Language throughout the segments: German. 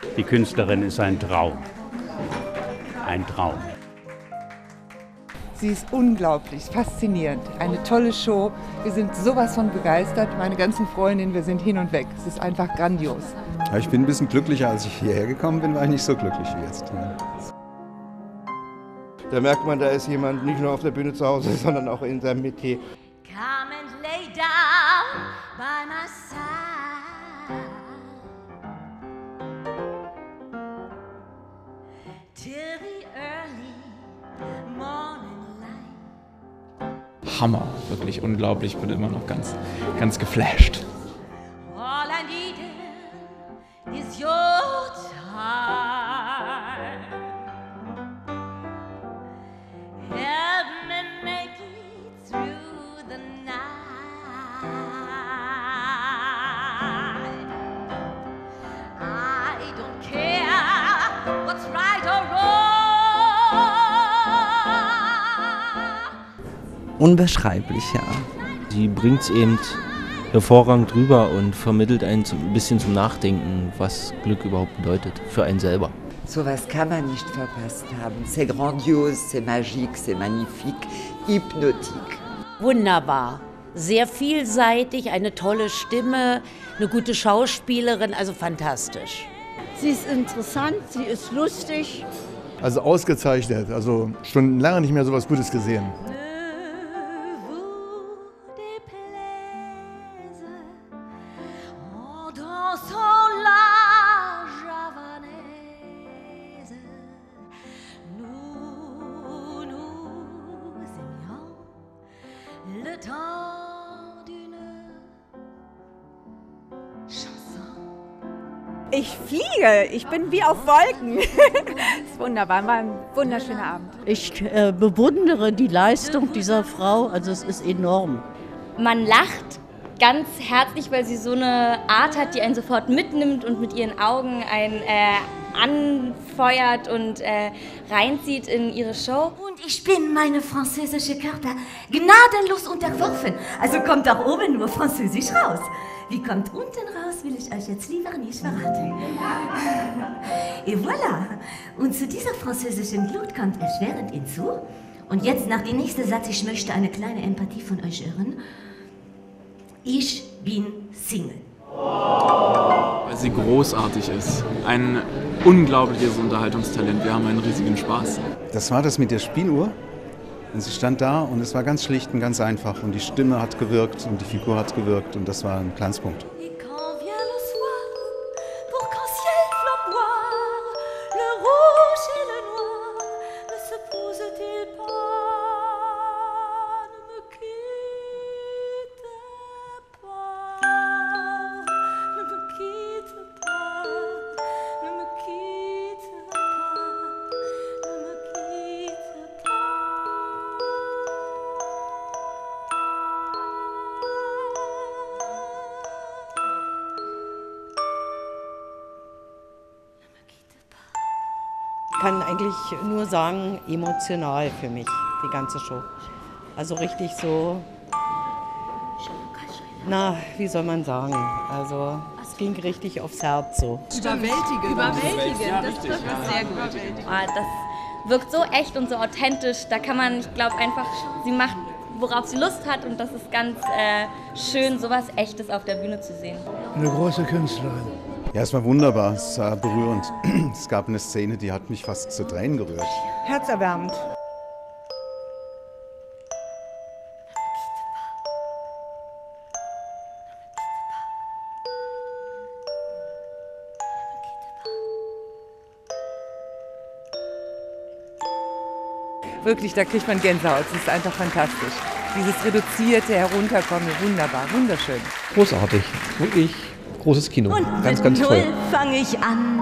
Die Künstlerin ist ein Traum. Ein Traum. Sie ist unglaublich faszinierend. Eine tolle Show. Wir sind sowas von begeistert. Meine ganzen Freundinnen, wir sind hin und weg. Es ist einfach grandios. Ja, ich bin ein bisschen glücklicher, als ich hierher gekommen bin, war ich nicht so glücklich wie jetzt. Ja. Da merkt man, da ist jemand nicht nur auf der Bühne zu Hause, sondern auch in seinem Metier. Come and lay down by my side till the early morning light. Hammer, wirklich unglaublich, bin immer noch ganz geflasht. All I need is your time. Help me make it through the night. I don't care what's right or wrong. Unbeschreiblich, ja. Sie bringt es eben hervorragend rüber und vermittelt einen ein bisschen zum Nachdenken, was Glück überhaupt bedeutet, für einen selber. Sowas kann man nicht verpasst haben. C'est grandiose, c'est magique, c'est magnifique, hypnotique. Wunderbar, sehr vielseitig, eine tolle Stimme, eine gute Schauspielerin, also fantastisch. Sie ist interessant, sie ist lustig. Also ausgezeichnet, also schon lange nicht mehr so was Gutes gesehen. Le temps d'une chanson. Ich fliege, ich bin wie auf Wolken. Das ist wunderbar, war ein wunderschöner Abend. Ich bewundere die Leistung dieser Frau, also es ist enorm. Man lacht ganz herzlich, weil sie so eine Art hat, die einen sofort mitnimmt und mit ihren Augen einen anfeuert und reinzieht in ihre Show. Und ich bin meine französische Körper gnadenlos unterworfen. Also kommt auch oben nur Französisch raus. Wie kommt unten raus, will ich euch jetzt lieber nicht verraten. Et voilà. Und zu dieser französischen Glut kommt erschwerend hinzu. Und jetzt nach dem nächsten Satz, ich möchte eine kleine Empathie von euch hören. Ich bin Single. Weil sie großartig ist. Ein unglaubliches Unterhaltungstalent. Wir haben einen riesigen Spaß. Das war das mit der Spieluhr. Und sie stand da und es war ganz schlicht und ganz einfach. Und die Stimme hat gewirkt und die Figur hat gewirkt und das war ein Glanzpunkt. Ich kann eigentlich nur sagen, emotional für mich, die ganze Show. Also richtig so, na, wie soll man sagen, also es ging richtig aufs Herz so. Überwältigend, Ja, das trifft es sehr gut. Das wirkt so echt und so authentisch, da kann man, ich glaube einfach, sie macht, worauf sie Lust hat und das ist ganz schön, sowas Echtes auf der Bühne zu sehen. Eine große Künstlerin. Ja, es war wunderbar, es war berührend. Es gab eine Szene, die hat mich fast zu Tränen gerührt. Herzerwärmend. Wirklich, da kriegt man Gänsehaut. Es ist einfach fantastisch. Dieses reduzierte Herunterkommen, wunderbar, wunderschön. Großartig, wirklich großes Kino. Und Ganz mit toll. Null fange ich an,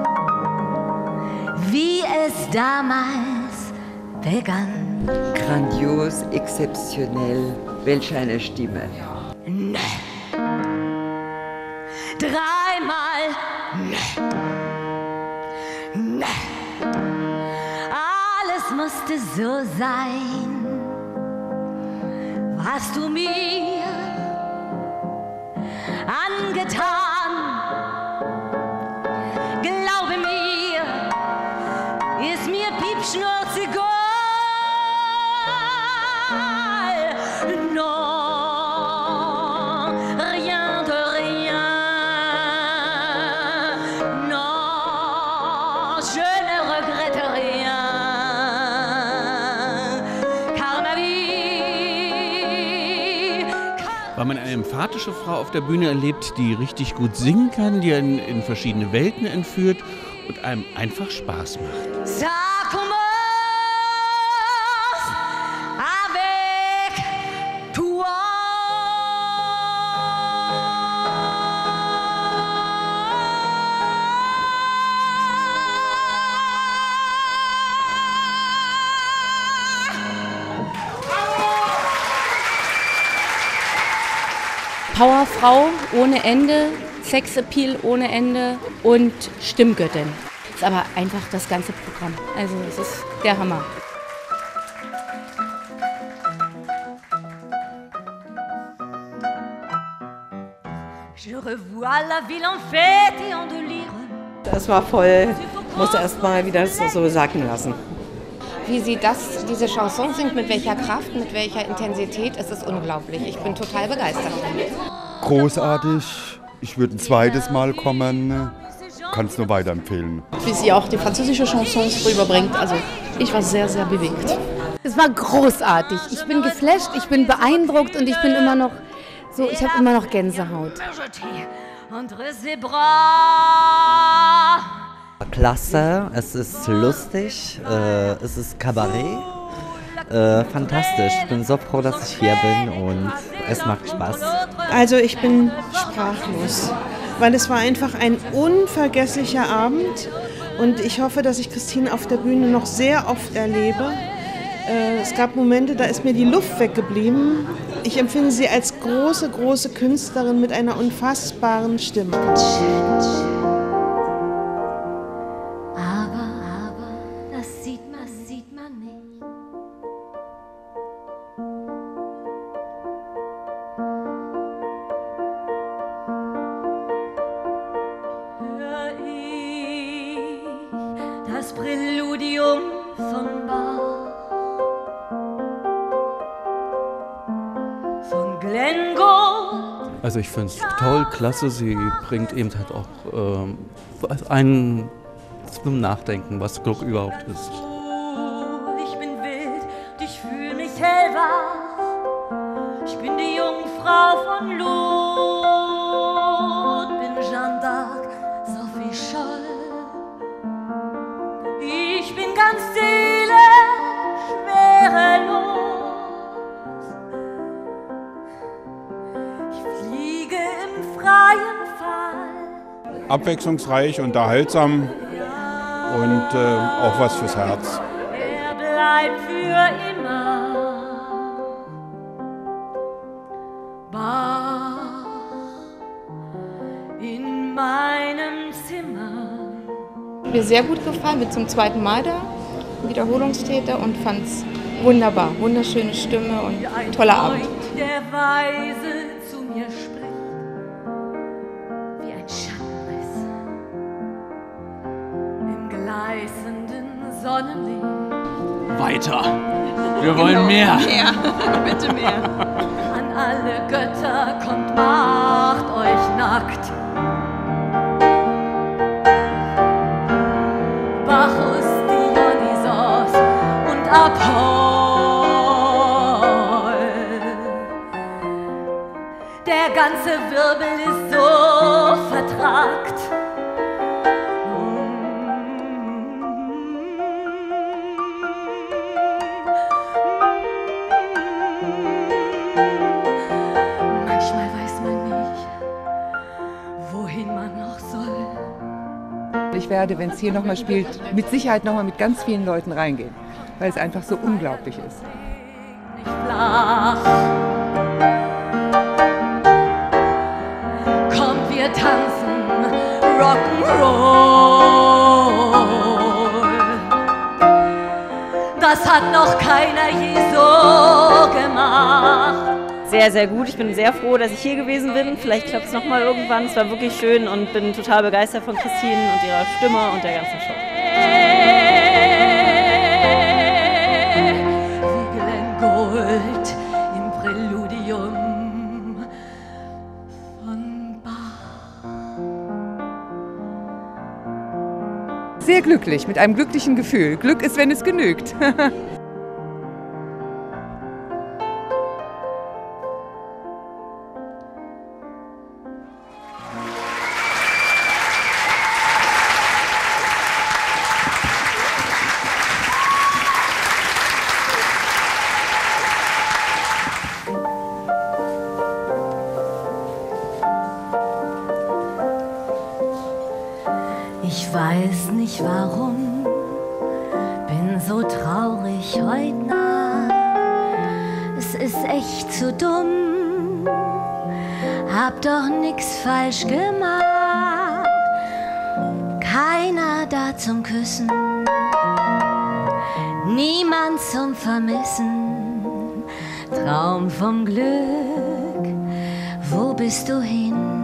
wie es damals begann. Grandios, exceptionell, welch eine Stimme. Ne. Dreimal ne. Ne. Alles musste so sein, was du mir angetan. Glaub emphatische Frau auf der Bühne erlebt, die richtig gut singen kann, die einen in verschiedene Welten entführt und einem einfach Spaß macht. Ça commence avec toi. Powerfrau ohne Ende, Sexappeal ohne Ende und Stimmgöttin. Ist aber einfach das ganze Programm. Also es ist der Hammer. Je revois la ville en fête et en délire. Das war voll, musste erst mal wieder so sacken lassen. Wie sie diese Chanson singt, mit welcher Kraft, mit welcher Intensität, es ist unglaublich. Ich bin total begeistert. Großartig. Ich würde ein zweites Mal kommen. Kann es nur weiterempfehlen. Wie sie auch die französische Chansons rüberbringt. Also ich war sehr, sehr bewegt. Es war großartig. Ich bin geflasht, ich bin beeindruckt und ich bin immer noch so, ich habe immer noch Gänsehaut. Klasse, es ist lustig, es ist Kabarett, fantastisch. Ich bin so froh, dass ich hier bin und es macht Spaß. Also ich bin sprachlos, weil es war einfach ein unvergesslicher Abend und ich hoffe, dass ich Christine auf der Bühne noch sehr oft erlebe. Es gab Momente, da ist mir die Luft weggeblieben. Ich empfinde sie als große, große Künstlerin mit einer unfassbaren Stimme. Das Präludium von Bach, von Glenn Gould. Also ich finde es toll, klasse. Sie bringt eben halt auch einen zum Nachdenken, was Glück überhaupt ist. Ich bin wild, ich fühle mich hellwach. Ich bin die Jungfrau von Lut, bin Jeanne d'Arc, Sophie Scholl. Ich bin ganz seelisch, schwerelos. Ich fliege im freien Fall. Abwechslungsreich, unterhaltsam und auch was fürs Herz. Er bleibt für immer. Bach in meinem Zimmer. Mir sehr gut gefallen, bin zum zweiten Mal da, Wiederholungstäter und fand es wunderbar. Wunderschöne Stimme und toller Abend. Der weise zu mir spricht, wie ein Schattenriss im gleißenden Sonnenlicht. Weiter! Wir wollen mehr! Mehr! Bitte mehr! An alle Götter kommt, macht euch nackt. Bacchus, Dionysos und Apoll. Der ganze Wirbel ist so vertragt. Manchmal weiß man nicht, wohin man noch soll. Ich werde, wenn es hier nochmal spielt, mit Sicherheit nochmal mit ganz vielen Leuten reingehen, weil es einfach so unglaublich ist. Flach. Kommt, wir tanzen Rock'n'Roll. Das hat noch keiner je so gemacht. Sehr, sehr gut. Ich bin sehr froh, dass ich hier gewesen bin. Vielleicht klappt es nochmal irgendwann. Es war wirklich schön und bin total begeistert von Christine und ihrer Stimme und der ganzen Show. Wie Glenn Gould im Präludium von Bach. Sehr glücklich, mit einem glücklichen Gefühl. Glück ist, wenn es genügt. Ich weiß nicht warum, bin so traurig heute Nacht. Es ist echt zu dumm, hab doch nix falsch gemacht. Keiner da zum Küssen, niemand zum Vermissen. Traum vom Glück, wo bist du hin?